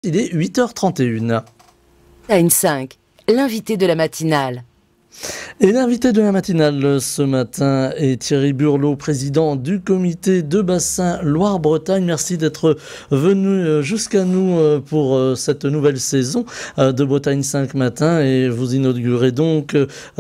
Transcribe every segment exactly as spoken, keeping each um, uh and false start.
Il est huit heures trente et une. Bretagne cinq, l'invité de la matinale. Et l'invité de la matinale ce matin est Thierry Burlot, président du comité de bassin Loire-Bretagne. Merci d'être venu jusqu'à nous pour cette nouvelle saison de Bretagne cinq matin. Et vous inaugurez donc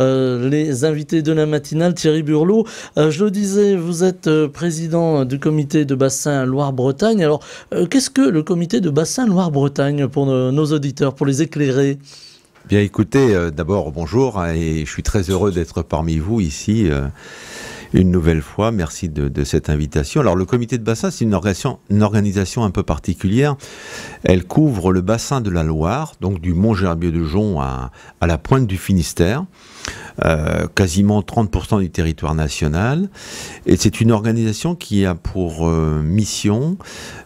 les invités de la matinale. Thierry Burlot, je le disais, vous êtes président du comité de bassin Loire-Bretagne. Alors, qu'est-ce que le comité de bassin Loire-Bretagne pour nos auditeurs, pour les éclairer ? Bien écoutez, euh, d'abord bonjour hein, et je suis très heureux d'être parmi vous ici euh, une nouvelle fois. Merci de, de cette invitation. Alors le comité de bassin, c'est une organisation, une organisation un peu particulière. Elle couvre le bassin de la Loire, donc du Mont-Gerbier-de-Jonc à, à la pointe du Finistère. Euh, quasiment trente pour cent du territoire national, et c'est une organisation qui a pour euh, mission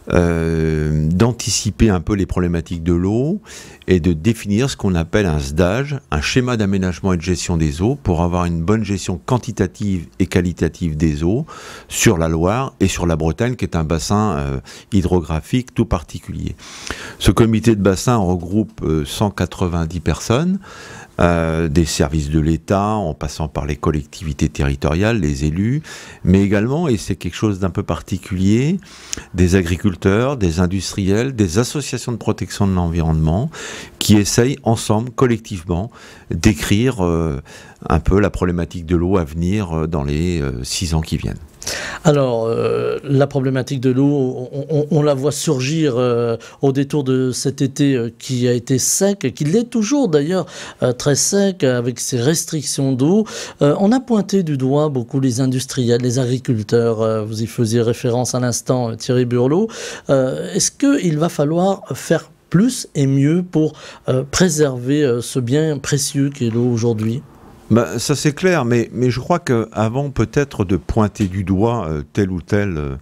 euh, d'anticiper un peu les problématiques de l'eau et de définir ce qu'on appelle un S D A G, un schéma d'aménagement et de gestion des eaux, pour avoir une bonne gestion quantitative et qualitative des eaux sur la Loire et sur la Bretagne, qui est un bassin euh, hydrographique tout particulier. Ce comité de bassin regroupe euh, cent quatre-vingt-dix personnes, Euh, des services de l'État, en passant par les collectivités territoriales, les élus, mais également, et c'est quelque chose d'un peu particulier, des agriculteurs, des industriels, des associations de protection de l'environnement, qui essayent ensemble, collectivement, d'écrire euh, un peu la problématique de l'eau à venir euh, dans les euh, six ans qui viennent. Alors, euh, la problématique de l'eau, on, on, on la voit surgir euh, au détour de cet été euh, qui a été sec, qui l'est toujours d'ailleurs euh, très sec, avec ses restrictions d'eau. Euh, on a pointé du doigt beaucoup les industriels, les agriculteurs, euh, vous y faisiez référence à l'instant, Thierry Burlot. Euh, est-ce qu'il va falloir faire plus et mieux pour euh, préserver euh, ce bien précieux qu'est l'eau aujourd'hui ? Ben, ça c'est clair, mais, mais je crois qu'avant peut-être de pointer du doigt euh, telle ou telle euh,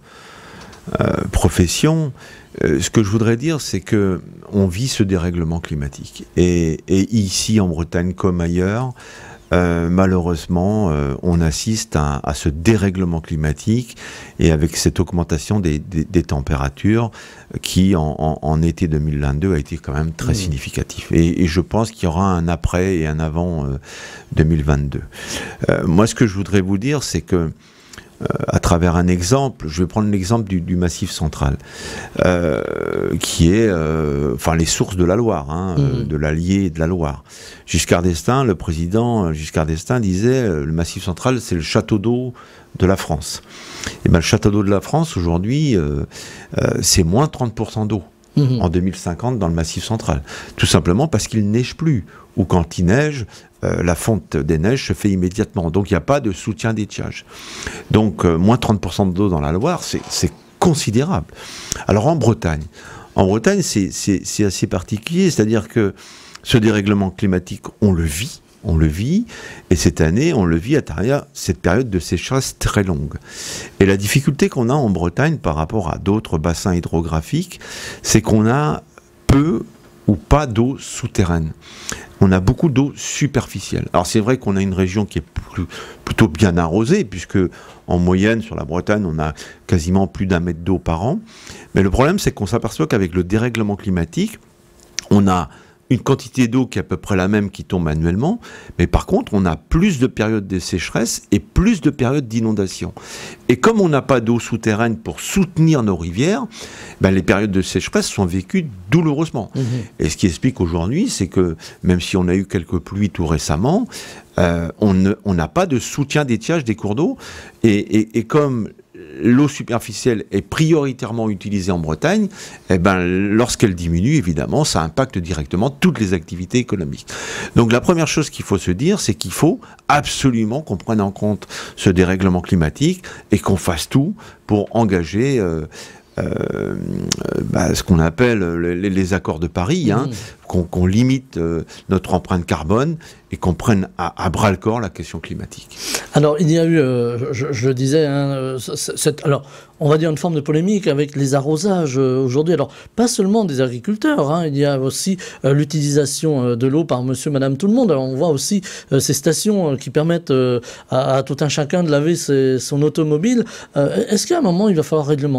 euh, profession, euh, ce que je voudrais dire, c'est que on vit ce dérèglement climatique. Et, et ici en Bretagne comme ailleurs, Euh, malheureusement, euh, on assiste à, à ce dérèglement climatique et avec cette augmentation des, des, des températures qui, en, en, en été deux mille vingt-deux, a été quand même très mmh. significatif. Et, et je pense qu'il y aura un après et un avant euh, deux mille vingt-deux. Euh, moi, ce que je voudrais vous dire, c'est que Euh, à travers un exemple, je vais prendre l'exemple du, du Massif central, euh, qui est, euh, enfin, les sources de la Loire, hein, mmh. euh, de l'Allier et de la Loire. Giscard d'Estaing, le président Giscard d'Estaing disait, euh, le Massif central, c'est le château d'eau de la France. Et ben, le château d'eau de la France, aujourd'hui, euh, euh, c'est moins trente pour cent d'eau. Mmh. En deux mille cinquante dans le Massif central. Tout simplement parce qu'il neige plus. Ou quand il neige, euh, la fonte des neiges se fait immédiatement. Donc il n'y a pas de soutien d'étiage. Donc euh, moins trente pour cent d'eau dans la Loire, c'est considérable. Alors en Bretagne, en Bretagne c'est assez particulier. C'est-à-dire que ce dérèglement climatique, on le vit. On le vit, et cette année, on le vit à travers cette période de sécheresse très longue. Et la difficulté qu'on a en Bretagne par rapport à d'autres bassins hydrographiques, c'est qu'on a peu ou pas d'eau souterraine. On a beaucoup d'eau superficielle. Alors c'est vrai qu'on a une région qui est plus, plutôt bien arrosée, puisque en moyenne, sur la Bretagne, on a quasiment plus d'un mètre d'eau par an. Mais le problème, c'est qu'on s'aperçoit qu'avec le dérèglement climatique, on a une quantité d'eau qui est à peu près la même qui tombe annuellement, mais par contre, on a plus de périodes de sécheresse et plus de périodes d'inondation. Et comme on n'a pas d'eau souterraine pour soutenir nos rivières, ben les périodes de sécheresse sont vécues douloureusement. Mmh. Et ce qui explique aujourd'hui, c'est que même si on a eu quelques pluies tout récemment, euh, on n'a pas de soutien d'étiage des cours d'eau. Et, et, et comme l'eau superficielle est prioritairement utilisée en Bretagne, eh ben, lorsqu'elle diminue, évidemment, ça impacte directement toutes les activités économiques. Donc la première chose qu'il faut se dire, c'est qu'il faut absolument qu'on prenne en compte ce dérèglement climatique et qu'on fasse tout pour engager euh, euh, bah, ce qu'on appelle les, les accords de Paris, hein, mmh. qu'on qu'on limite euh, notre empreinte carbone et qu'on prenne à, à bras-le-corps la question climatique. Alors, il y a eu, euh, je, je le disais, hein, cette, alors, on va dire une forme de polémique avec les arrosages euh, aujourd'hui. Alors, pas seulement des agriculteurs, hein, il y a aussi euh, l'utilisation euh, de l'eau par monsieur, madame, tout le monde. Alors, on voit aussi euh, ces stations euh, qui permettent euh, à, à tout un chacun de laver ses, son automobile. Euh, Est-ce qu'à un moment, il va falloir réglementer à ce niveau-là ?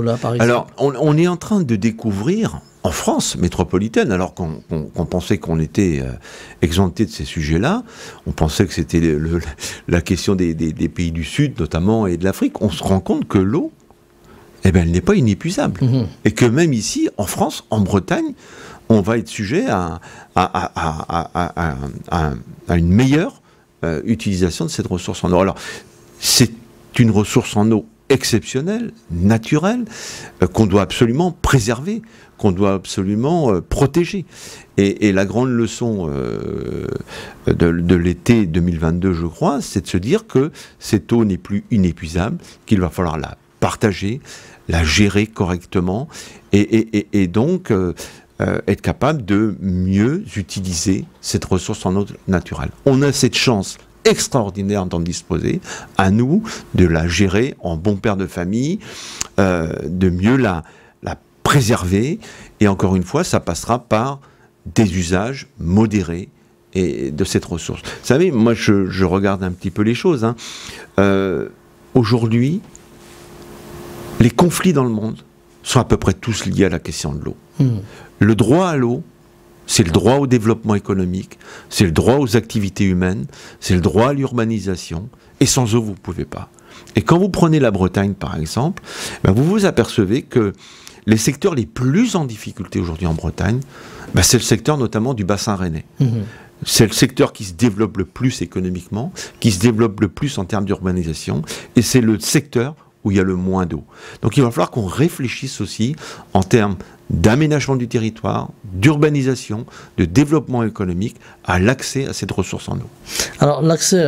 là, par exemple? Alors, on, on est en train de découvrir, en France métropolitaine, alors qu'on qu'on, qu'on pensait qu'on était euh, exempté de ces sujets-là, on pensait que c'était le, le, la question des, des, des pays du Sud, notamment, et de l'Afrique, on se rend compte que l'eau, eh ben, elle n'est pas inépuisable. Mmh. Et que même ici, en France, en Bretagne, on va être sujet à, à, à, à, à, à, à, à une meilleure euh, utilisation de cette ressource en eau. Alors, c'est une ressource en eau exceptionnelle, naturelle, euh, qu'on doit absolument préserver, qu'on doit absolument euh, protéger. Et, et la grande leçon euh, de, de l'été deux mille vingt-deux, je crois, c'est de se dire que cette eau n'est plus inépuisable, qu'il va falloir la partager, la gérer correctement, et, et, et, et donc euh, euh, être capable de mieux utiliser cette ressource en eau naturelle. On a cette chance extraordinaire d'en disposer, à nous de la gérer en bon père de famille, euh, de mieux la, la préserver, et encore une fois, ça passera par des usages modérés et de cette ressource. Vous savez, moi je, je regarde un petit peu les choses. Hein. Euh, aujourd'hui, les conflits dans le monde sont à peu près tous liés à la question de l'eau. Mmh. Le droit à l'eau, c'est le droit au développement économique, c'est le droit aux activités humaines, c'est le droit à l'urbanisation, et sans eau, vous ne pouvez pas. Et quand vous prenez la Bretagne, par exemple, ben vous vous apercevez que les secteurs les plus en difficulté aujourd'hui en Bretagne, ben c'est le secteur notamment du bassin rennais. Mmh. C'est le secteur qui se développe le plus économiquement, qui se développe le plus en termes d'urbanisation, et c'est le secteur où il y a le moins d'eau. Donc il va falloir qu'on réfléchisse aussi en termes d'aménagement du territoire, d'urbanisation, de développement économique, à l'accès à cette ressource en eau. Alors l'accès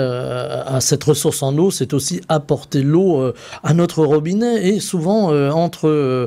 à cette ressource en eau, c'est aussi apporter l'eau à notre robinet, et souvent euh, entre euh,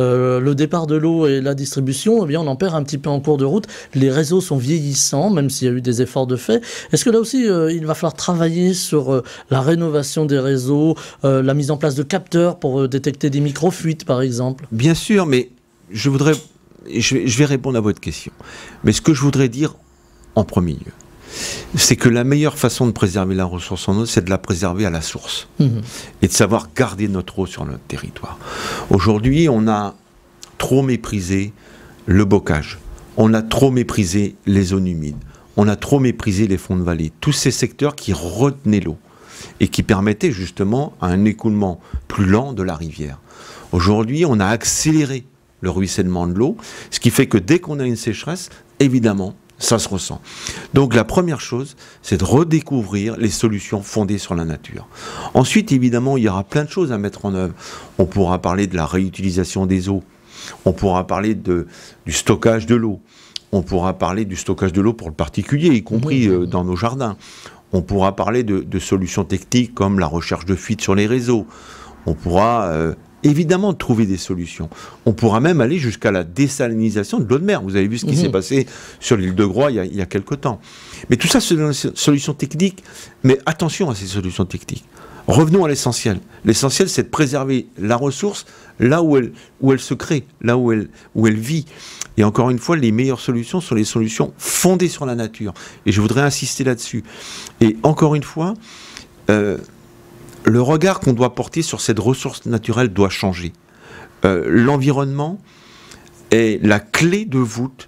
le départ de l'eau et la distribution, eh bien, on en perd un petit peu en cours de route. Les réseaux sont vieillissants, même s'il y a eu des efforts de fait. Est-ce que là aussi, euh, il va falloir travailler sur euh, la rénovation des réseaux, euh, la mise en place de capteurs pour euh, détecter des micro-fuites, par exemple? Bien sûr, mais je voudrais, je vais, je vais répondre à votre question. Mais ce que je voudrais dire en premier lieu, c'est que la meilleure façon de préserver la ressource en eau, c'est de la préserver à la source. Mmh. Et de savoir garder notre eau sur notre territoire. Aujourd'hui, on a trop méprisé le bocage. On a trop méprisé les zones humides. On a trop méprisé les fonds de vallée. Tous ces secteurs qui retenaient l'eau et qui permettaient justement un écoulement plus lent de la rivière. Aujourd'hui, on a accéléré le ruissellement de l'eau, ce qui fait que dès qu'on a une sécheresse, évidemment, ça se ressent. Donc la première chose, c'est de redécouvrir les solutions fondées sur la nature. Ensuite, évidemment, il y aura plein de choses à mettre en œuvre. On pourra parler de la réutilisation des eaux, on pourra parler de, du stockage de l'eau, on pourra parler du stockage de l'eau pour le particulier, y compris euh, dans nos jardins. On pourra parler de, de solutions techniques comme la recherche de fuites sur les réseaux. On pourra euh, évidemment trouver des solutions. On pourra même aller jusqu'à la désalinisation de l'eau de mer. Vous avez vu ce qui mmh. s'est passé sur l'île de Groix il y a, il y a quelque temps. Mais tout ça, c'est des solutions techniques. Mais attention à ces solutions techniques. Revenons à l'essentiel. L'essentiel, c'est de préserver la ressource là où elle, où elle se crée, là où elle, où elle vit. Et encore une fois, les meilleures solutions sont les solutions fondées sur la nature. Et je voudrais insister là-dessus. Et encore une fois, euh, le regard qu'on doit porter sur cette ressource naturelle doit changer. Euh, l'environnement est la clé de voûte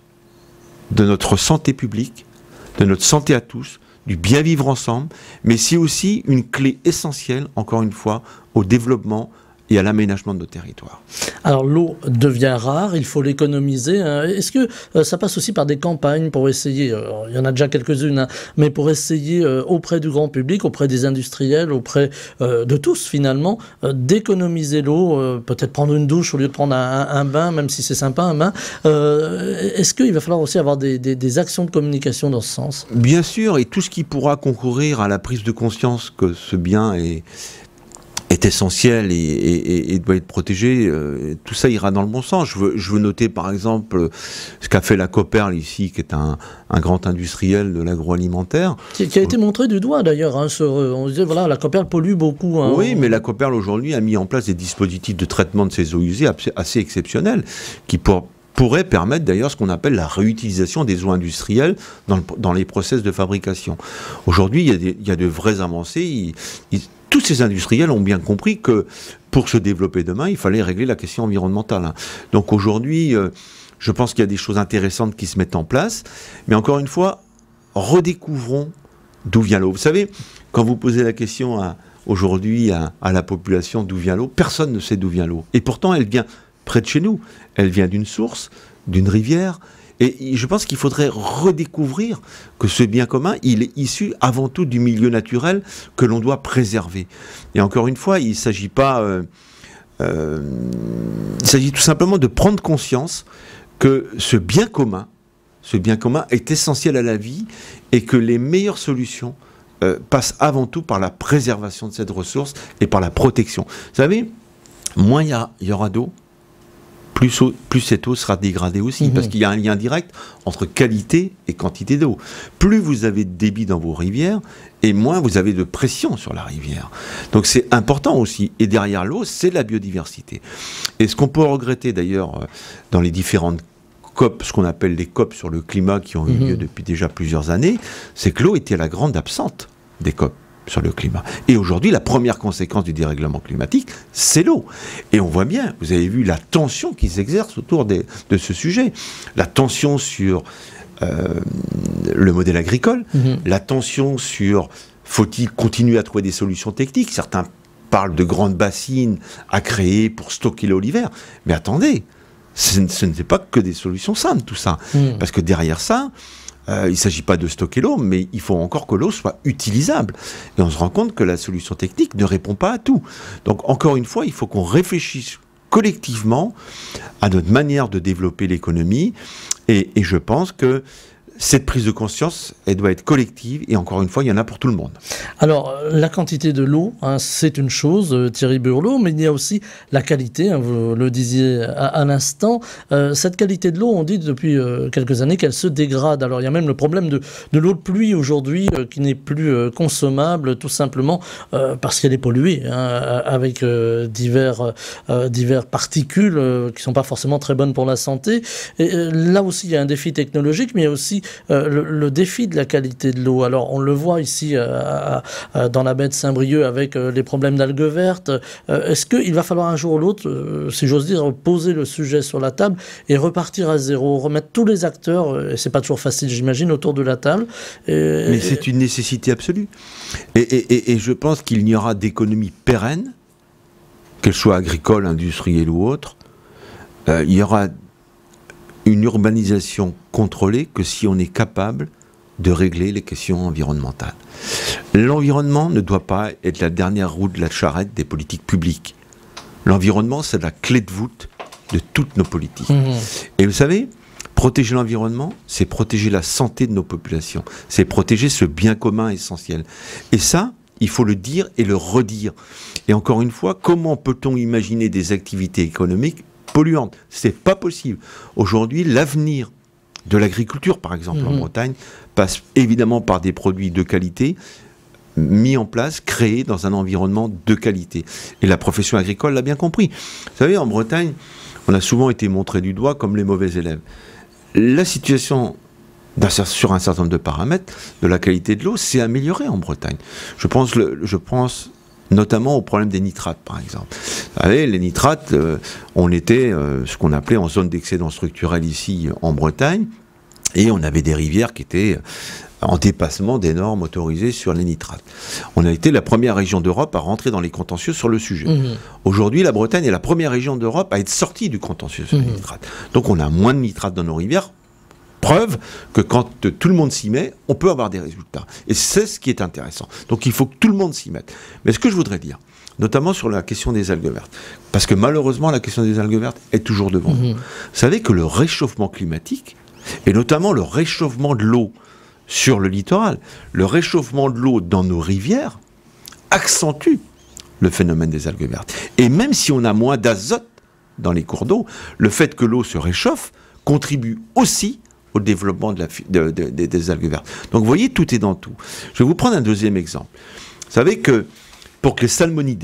de notre santé publique, de notre santé à tous, du bien vivre ensemble, mais c'est aussi une clé essentielle, encore une fois, au développement et à l'aménagement de nos territoires. Alors l'eau devient rare, il faut l'économiser. Hein. Est-ce que euh, ça passe aussi par des campagnes pour essayer, euh, il y en a déjà quelques-unes, hein, mais pour essayer euh, auprès du grand public, auprès des industriels, auprès euh, de tous finalement, euh, d'économiser l'eau, euh, peut-être prendre une douche au lieu de prendre un, un, un bain, même si c'est sympa un bain. Euh, est-ce qu'il va falloir aussi avoir des, des, des actions de communication dans ce sens? Bien sûr, et tout ce qui pourra concourir à la prise de conscience que ce bien est... est essentiel et, et, et doit être protégé, euh, tout ça ira dans le bon sens. Je veux, je veux noter par exemple ce qu'a fait la Coperle ici, qui est un, un grand industriel de l'agroalimentaire. Qui, qui a été montré du doigt d'ailleurs. Hein, sur, on disait, voilà, la Coperle pollue beaucoup. Hein, oui, on... mais la Coperle aujourd'hui a mis en place des dispositifs de traitement de ces eaux usées assez exceptionnels, qui pour pourrait permettre d'ailleurs ce qu'on appelle la réutilisation des eaux industrielles dans, le, dans les process de fabrication. Aujourd'hui, il y a des, il y a de vraies avancées. Ils, ils, tous ces industriels ont bien compris que pour se développer demain, il fallait régler la question environnementale. Donc aujourd'hui, euh, je pense qu'il y a des choses intéressantes qui se mettent en place. Mais encore une fois, redécouvrons d'où vient l'eau. Vous savez, quand vous posez la question à, aujourd'hui à, à la population d'où vient l'eau, personne ne sait d'où vient l'eau. Et pourtant, elle vient près de chez nous. Elle vient d'une source, d'une rivière. Et je pense qu'il faudrait redécouvrir que ce bien commun, il est issu avant tout du milieu naturel que l'on doit préserver. Et encore une fois, il ne s'agit pas... Euh, euh, il s'agit tout simplement de prendre conscience que ce bien commun, ce bien commun est essentiel à la vie et que les meilleures solutions euh, passent avant tout par la préservation de cette ressource et par la protection. Vous savez, moins il y, y aura d'eau, Plus, eau, plus cette eau sera dégradée aussi, mmh. parce qu'il y a un lien direct entre qualité et quantité d'eau. Plus vous avez de débit dans vos rivières, et moins vous avez de pression sur la rivière. Donc c'est important aussi. Et derrière l'eau, c'est la biodiversité. Et ce qu'on peut regretter d'ailleurs dans les différentes COP, ce qu'on appelle les COP sur le climat qui ont eu mmh. lieu depuis déjà plusieurs années, c'est que l'eau était la grande absente des COP sur le climat. Et aujourd'hui, la première conséquence du dérèglement climatique, c'est l'eau. Et on voit bien, vous avez vu la tension qui s'exerce autour des, de ce sujet. La tension sur euh, le modèle agricole, mmh. la tension sur faut-il continuer à trouver des solutions techniques. Certains parlent de grandes bassines à créer pour stocker l'eau l'hiver. Mais attendez, ce, ce n'est pas que des solutions simples, tout ça. Mmh. Parce que derrière ça, Euh, il ne s'agit pas de stocker l'eau, mais il faut encore que l'eau soit utilisable. Et on se rend compte que la solution technique ne répond pas à tout. Donc, encore une fois, il faut qu'on réfléchisse collectivement à notre manière de développer l'économie. Et, et je pense que cette prise de conscience, elle doit être collective, et encore une fois, il y en a pour tout le monde. Alors, la quantité de l'eau, hein, c'est une chose, euh, Thierry Burlot, mais il y a aussi la qualité, hein, vous le disiez à, à l'instant. Euh, cette qualité de l'eau, on dit depuis euh, quelques années qu'elle se dégrade. Alors, il y a même le problème de, de l'eau de pluie aujourd'hui, euh, qui n'est plus euh, consommable, tout simplement euh, parce qu'elle est polluée, hein, avec euh, divers, euh, divers particules euh, qui ne sont pas forcément très bonnes pour la santé. Et euh, là aussi, il y a un défi technologique, mais il y a aussi Euh, le, le défi de la qualité de l'eau. Alors on le voit ici euh, euh, dans la baie de Saint-Brieuc avec euh, les problèmes d'algues vertes. Euh, est-ce qu'il va falloir un jour ou l'autre, euh, si j'ose dire, poser le sujet sur la table et repartir à zéro, remettre tous les acteurs, euh, et c'est pas toujours facile j'imagine, autour de la table. Et, Mais c'est une nécessité absolue. Et, et, et je pense qu'il n'y aura d'économie pérenne, qu'elle soit agricole, industrielle ou autre, euh, il y aura une urbanisation contrôlée que si on est capable de régler les questions environnementales. L'environnement ne doit pas être la dernière roue de la charrette des politiques publiques. L'environnement, c'est la clé de voûte de toutes nos politiques. Mmh. Et vous savez, protéger l'environnement, c'est protéger la santé de nos populations. C'est protéger ce bien commun essentiel. Et ça, il faut le dire et le redire. Et encore une fois, comment peut-on imaginer des activités économiques polluantes? C'est pas possible. Aujourd'hui, l'avenir de l'agriculture, par exemple, mmh. en Bretagne, passe évidemment par des produits de qualité mis en place, créés dans un environnement de qualité. Et la profession agricole l'a bien compris. Vous savez, en Bretagne, on a souvent été montré du doigt comme les mauvais élèves. La situation sur un certain nombre de paramètres de la qualité de l'eau s'est améliorée en Bretagne. Je pense, le, je pense notamment au problème des nitrates, par exemple. Vous savez, les nitrates, euh, on était euh, ce qu'on appelait en zone d'excédent structurel ici en Bretagne, et on avait des rivières qui étaient en dépassement des normes autorisées sur les nitrates. On a été la première région d'Europe à rentrer dans les contentieux sur le sujet. Mmh. Aujourd'hui, la Bretagne est la première région d'Europe à être sortie du contentieux sur mmh. les nitrates. Donc on a moins de nitrates dans nos rivières. Preuve que quand tout le monde s'y met, on peut avoir des résultats. Et c'est ce qui est intéressant. Donc il faut que tout le monde s'y mette. Mais ce que je voudrais dire, notamment sur la question des algues vertes, parce que malheureusement la question des algues vertes est toujours devant nous. Mmh. Vous savez que le réchauffement climatique, et notamment le réchauffement de l'eau sur le littoral, le réchauffement de l'eau dans nos rivières, accentue le phénomène des algues vertes. Et même si on a moins d'azote dans les cours d'eau, le fait que l'eau se réchauffe contribue aussi au développement de la, de, de, de, des algues vertes. Donc vous voyez, tout est dans tout. Je vais vous prendre un deuxième exemple. Vous savez que pour que les salmonidés, c'est-à-dire les salmonidés, les salmonidés, c'est des salmonelles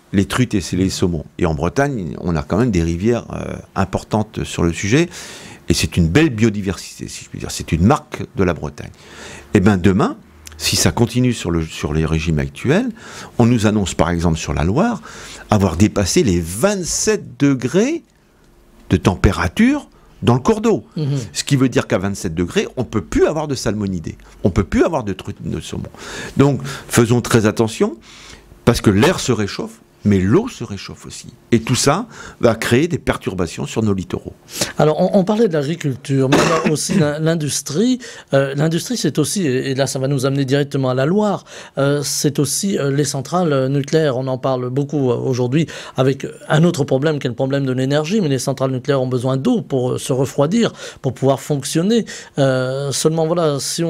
les truites et les saumons. Et en Bretagne, on a quand même des rivières euh, importantes sur le sujet, et c'est une belle biodiversité, si je puis dire. C'est une marque de la Bretagne. Et bien demain, si ça continue sur, le, sur les régimes actuels, on nous annonce par exemple sur la Loire avoir dépassé les vingt-sept degrés de température dans le cours d'eau. Mmh. Ce qui veut dire qu'à vingt-sept degrés, on ne peut plus avoir de salmonidés. On ne peut plus avoir de truites de saumon. Donc, faisons très attention, parce que l'air se réchauffe, mais l'eau se réchauffe aussi. Et tout ça va créer des perturbations sur nos littoraux. Alors, on, on parlait de l'agriculture, mais il y a aussi l'industrie. Euh, l'industrie, c'est aussi, et là, ça va nous amener directement à la Loire, euh, c'est aussi euh, les centrales nucléaires. On en parle beaucoup euh, aujourd'hui avec un autre problème qui est le problème de l'énergie, mais les centrales nucléaires ont besoin d'eau pour euh, se refroidir, pour pouvoir fonctionner. Euh, seulement, voilà, si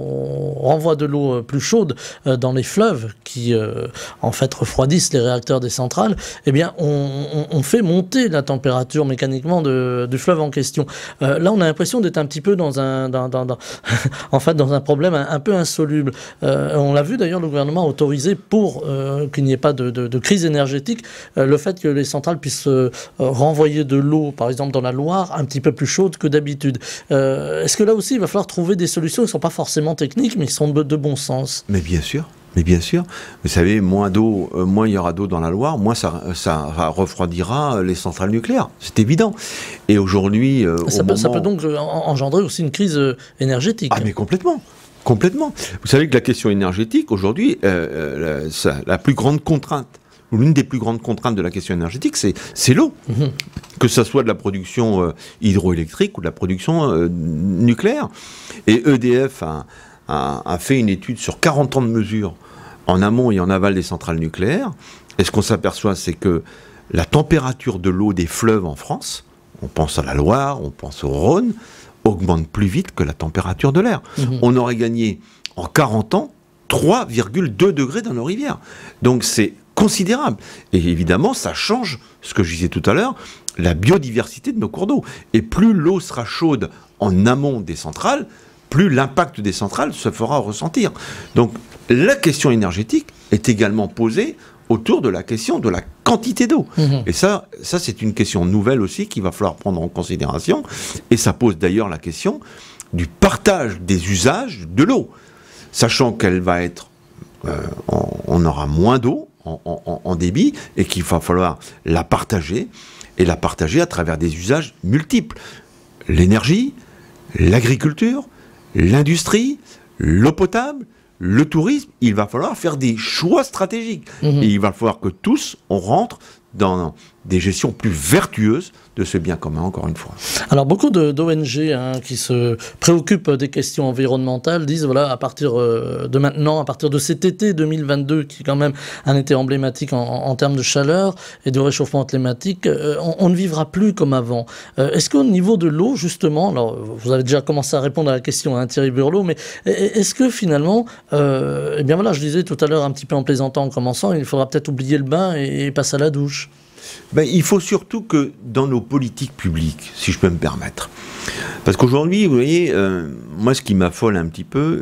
on renvoie de l'eau plus chaude euh, dans les fleuves qui, euh, en fait, refroidissent les réacteurs des centrales, eh bien, on, on, on fait monter la température mécaniquement de, du fleuve en question. Euh, là, on a l'impression d'être un petit peu dans un, dans, dans, dans en fait, dans un problème un, un peu insoluble. Euh, on l'a vu d'ailleurs, le gouvernement a autorisé pour euh, qu'il n'y ait pas de, de, de crise énergétique, euh, le fait que les centrales puissent euh, renvoyer de l'eau, par exemple dans la Loire, un petit peu plus chaude que d'habitude. Euh, Est-ce que là aussi, il va falloir trouver des solutions qui ne sont pas forcément techniques, mais qui sont de, de bon sens? Mais bien sûr. Mais bien sûr, vous savez, moins d'eau, euh, moins il y aura d'eau dans la Loire, moins ça, ça refroidira les centrales nucléaires. C'est évident. Et aujourd'hui, euh, ça, moment... ça peut donc engendrer aussi une crise énergétique. Ah mais complètement, complètement. Vous savez que la question énergétique aujourd'hui, euh, la, ça, la plus grande contrainte, ou l'une des plus grandes contraintes de la question énergétique, c'est l'eau. Mmh. Que ce soit de la production euh, hydroélectrique ou de la production euh, nucléaire. Et E D F a, a, a fait une étude sur quarante ans de mesures en amont et en aval des centrales nucléaires. Et ce qu'on s'aperçoit, c'est que la température de l'eau des fleuves en France, on pense à la Loire, on pense au Rhône, augmente plus vite que la température de l'air. Mmh. On aurait gagné en quarante ans trois virgule deux degrés dans nos rivières. Donc c'est considérable. Et évidemment, ça change, ce que je disais tout à l'heure, la biodiversité de nos cours d'eau. Et plus l'eau sera chaude en amont des centrales, plus l'impact des centrales se fera ressentir. Donc la question énergétique est également posée autour de la question de la quantité d'eau. Mmh. Et ça, ça c'est une question nouvelle aussi qu'il va falloir prendre en considération. Et ça pose d'ailleurs la question du partage des usages de l'eau. Sachant qu'elle va être... Euh, on, on aura moins d'eau en, en, en débit et qu'il va falloir la partager, et la partager à travers des usages multiples. L'énergie, l'agriculture, l'industrie, l'eau potable, le tourisme, il va falloir faire des choix stratégiques. Mmh. Et il va falloir que tous, on rentre dans des gestions plus vertueuses de ce bien commun, encore une fois. Alors, beaucoup d'O N G hein, qui se préoccupent des questions environnementales disent, voilà, à partir de maintenant, à partir de cet été deux mille vingt-deux, qui est quand même un été emblématique en, en termes de chaleur et de réchauffement climatique, euh, on, on ne vivra plus comme avant. Euh, Est-ce qu'au niveau de l'eau, justement, alors vous avez déjà commencé à répondre à la question, hein, Thierry Burlot, mais est-ce que finalement, euh, eh bien voilà, je disais tout à l'heure un petit peu en plaisantant, en commençant, il faudra peut-être oublier le bain et, et passer à la douche? Ben, il faut surtout que dans nos politiques publiques, si je peux me permettre, parce qu'aujourd'hui, vous voyez, euh, moi ce qui m'affole un petit peu,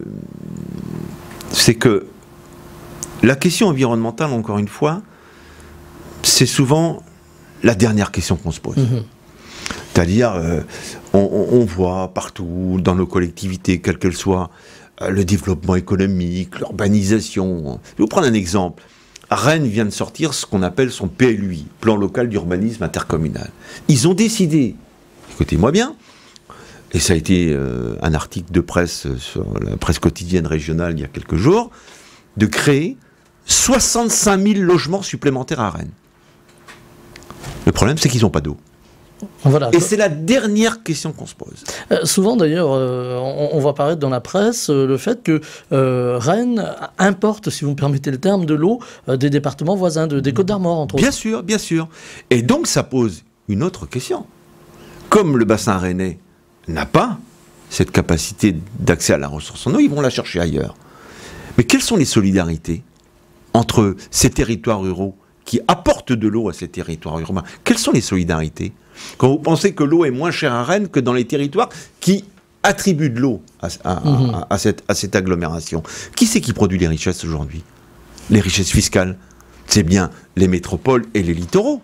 c'est que la question environnementale, encore une fois, c'est souvent la dernière question qu'on se pose. Mmh. C'est-à-dire, euh, on, on voit partout, dans nos collectivités, quelles qu'elles soient, euh, le développement économique, l'urbanisation. Je vais vous prendre un exemple. Rennes vient de sortir ce qu'on appelle son P L U I, Plan local d'urbanisme intercommunal. Ils ont décidé, écoutez-moi bien, et ça a été euh, un article de presse sur la presse quotidienne régionale il y a quelques jours, de créer soixante-cinq mille logements supplémentaires à Rennes. Le problème, c'est qu'ils n'ont pas d'eau. Voilà. Et c'est la dernière question qu'on se pose. Euh, souvent d'ailleurs, euh, on, on voit apparaître dans la presse euh, le fait que euh, Rennes importe, si vous me permettez le terme, de l'eau euh, des départements voisins, de, des Côtes-d'Armor entre autres. Bien sûr, bien sûr. Et donc ça pose une autre question. Comme le bassin rennais n'a pas cette capacité d'accès à la ressource en eau, ils vont la chercher ailleurs. Mais quelles sont les solidarités entre ces territoires ruraux qui apportent de l'eau à ces territoires urbains? Quelles sont les solidarités quand vous pensez que l'eau est moins chère à Rennes que dans les territoires qui attribuent de l'eau à, à, mmh. à, à, cette, à cette agglomération? Qui c'est qui produit les richesses aujourd'hui? Les richesses fiscales? c'est bien les métropoles et les littoraux.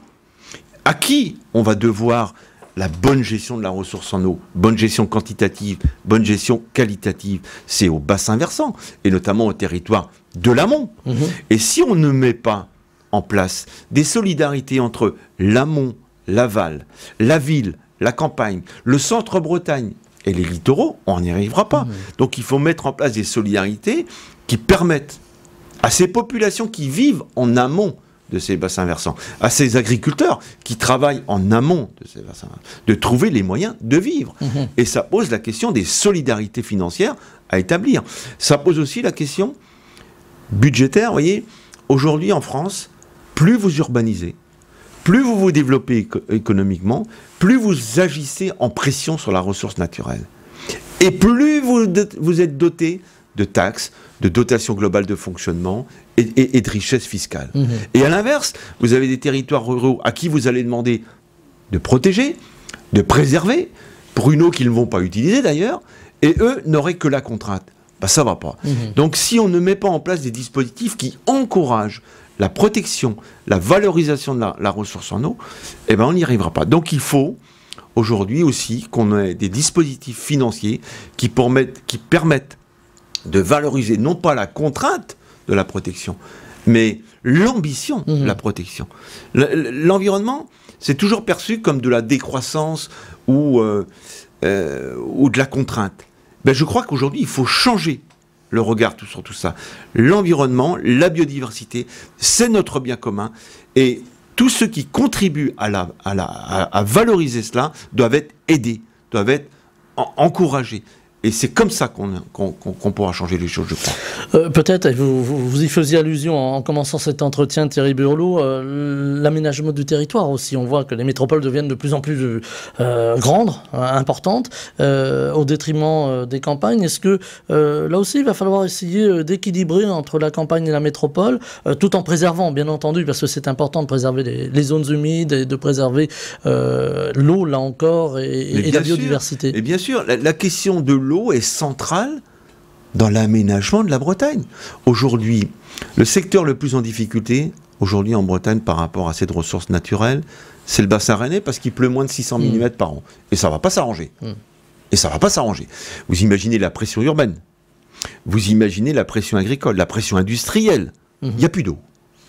À qui on va devoir la bonne gestion de la ressource en eau, bonne gestion quantitative, bonne gestion qualitative? C'est au bassin versant, et notamment au territoire de l'amont. Mmh. Et si on ne met pas en place des solidarités entre l'amont, l'aval, la ville, la campagne, le centre-Bretagne et les littoraux, on n'y arrivera pas. Mmh. Donc il faut mettre en place des solidarités qui permettent à ces populations qui vivent en amont de ces bassins versants, à ces agriculteurs qui travaillent en amont de ces bassins, de trouver les moyens de vivre. Mmh. Et ça pose la question des solidarités financières à établir. Ça pose aussi la question budgétaire. Vous voyez, aujourd'hui en France, plus vous urbanisez, plus vous vous développez éco- économiquement, plus vous agissez en pression sur la ressource naturelle. Et plus vous, vous êtes doté de taxes, de dotations globales de fonctionnement et, et, et de richesses fiscales. Mmh. Et à l'inverse, vous avez des territoires ruraux à qui vous allez demander de protéger, de préserver, pour une eau qu'ils ne vont pas utiliser d'ailleurs, et eux n'auraient que la contrainte. Ben, ça ne va pas. Mmh. Donc si on ne met pas en place des dispositifs qui encouragent la protection, la valorisation de la, la ressource en eau, eh ben on n'y arrivera pas. Donc il faut aujourd'hui aussi qu'on ait des dispositifs financiers qui, permettent, qui permettent de valoriser non pas la contrainte de la protection, mais l'ambition mmh. de la protection. L'environnement, c'est toujours perçu comme de la décroissance ou, euh, euh, ou de la contrainte. Ben, je crois qu'aujourd'hui, il faut changer le regard tout, sur tout ça. L'environnement, la biodiversité, c'est notre bien commun. Et tous ceux qui contribuent à, la, à, la, à, à valoriser cela doivent être aidés, doivent être en, encouragés. Et c'est comme ça qu'on qu'on, qu'on pourra changer les choses, je crois. Euh, Peut-être, vous, vous, vous y faisiez allusion en commençant cet entretien, Thierry Burlot, euh, l'aménagement du territoire aussi. On voit que les métropoles deviennent de plus en plus euh, grandes, euh, importantes, euh, au détriment euh, des campagnes. Est-ce que euh, là aussi, il va falloir essayer euh, d'équilibrer entre la campagne et la métropole, euh, tout en préservant, bien entendu, parce que c'est important de préserver les, les zones humides et de préserver euh, l'eau, là encore, et, et la biodiversité. Sûr, et bien sûr, la, la question de l'eau L'eau est centrale dans l'aménagement de la Bretagne. Aujourd'hui, le secteur le plus en difficulté, aujourd'hui en Bretagne par rapport à cette ressource naturelle, c'est le bassin rennais parce qu'il pleut moins de six cents millimètres mmh. par an. Et ça ne va pas s'arranger. Mmh. Et ça ne va pas s'arranger. Vous imaginez la pression urbaine, vous imaginez la pression agricole, la pression industrielle. Il mmh. n'y a plus d'eau.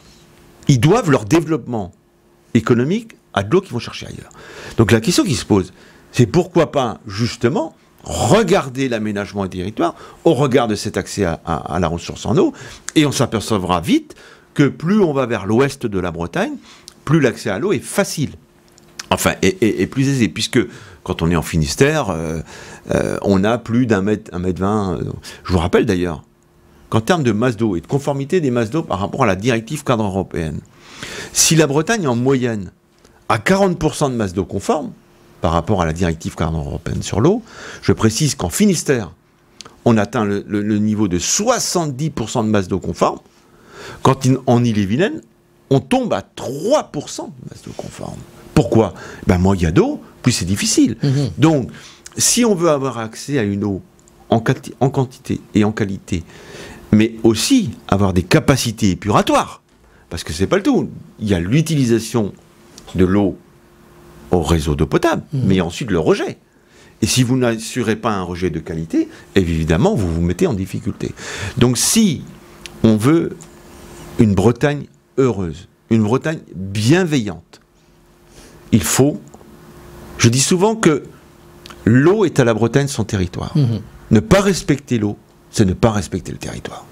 Ils doivent leur développement économique à de l'eau qu'ils vont chercher ailleurs. Donc la question qui se pose, c'est pourquoi pas justement regarder l'aménagement du territoire au regard de cet accès à, à, à la ressource en eau, et on s'apercevra vite que plus on va vers l'ouest de la Bretagne, plus l'accès à l'eau est facile. Enfin, et, et, et plus aisé, puisque quand on est en Finistère, euh, euh, on a plus d'un mètre, un mètre vingt. Euh, je vous rappelle d'ailleurs qu'en termes de masse d'eau et de conformité des masses d'eau par rapport à la directive cadre européenne, si la Bretagne en moyenne a quarante pour cent de masse d'eau conforme, par rapport à la directive cadre européenne sur l'eau, je précise qu'en Finistère, on atteint le, le, le niveau de soixante-dix pour cent de masse d'eau conforme, quand in, en Ille-et-Vilaine, on tombe à trois pour cent de masse d'eau conforme. Pourquoi ? Ben, moins il y a d'eau, plus c'est difficile. Mmh. Donc, si on veut avoir accès à une eau en, en quantité et en qualité, mais aussi avoir des capacités épuratoires, parce que c'est pas le tout, il y a l'utilisation de l'eau au réseau d'eau potable, mmh. mais ensuite le rejet. Et si vous n'assurez pas un rejet de qualité, évidemment, vous vous mettez en difficulté. Donc si on veut une Bretagne heureuse, une Bretagne bienveillante, il faut... Je dis souvent que l'eau est à la Bretagne son territoire. Mmh. Ne pas respecter l'eau, c'est ne pas respecter le territoire.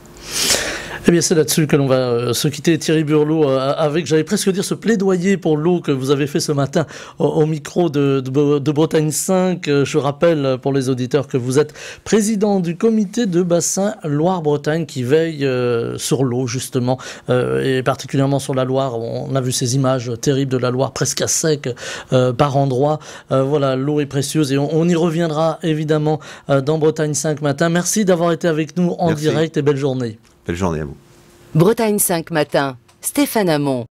Eh bien, c'est là-dessus que l'on va euh, se quitter, Thierry Burlot, euh, avec, j'allais presque dire, ce plaidoyer pour l'eau que vous avez fait ce matin au, au micro de, de, de Bretagne cinq. Euh, je rappelle pour les auditeurs que vous êtes président du comité de bassin Loire-Bretagne qui veille euh, sur l'eau, justement, euh, et particulièrement sur la Loire. On a vu ces images terribles de la Loire presque à sec euh, par endroits. Euh, voilà, l'eau est précieuse et on, on y reviendra évidemment euh, dans Bretagne cinq matin. Merci d'avoir été avec nous en Merci. direct et belle journée. Belle journée à vous. Bretagne cinq matin, Stéphane Hamon.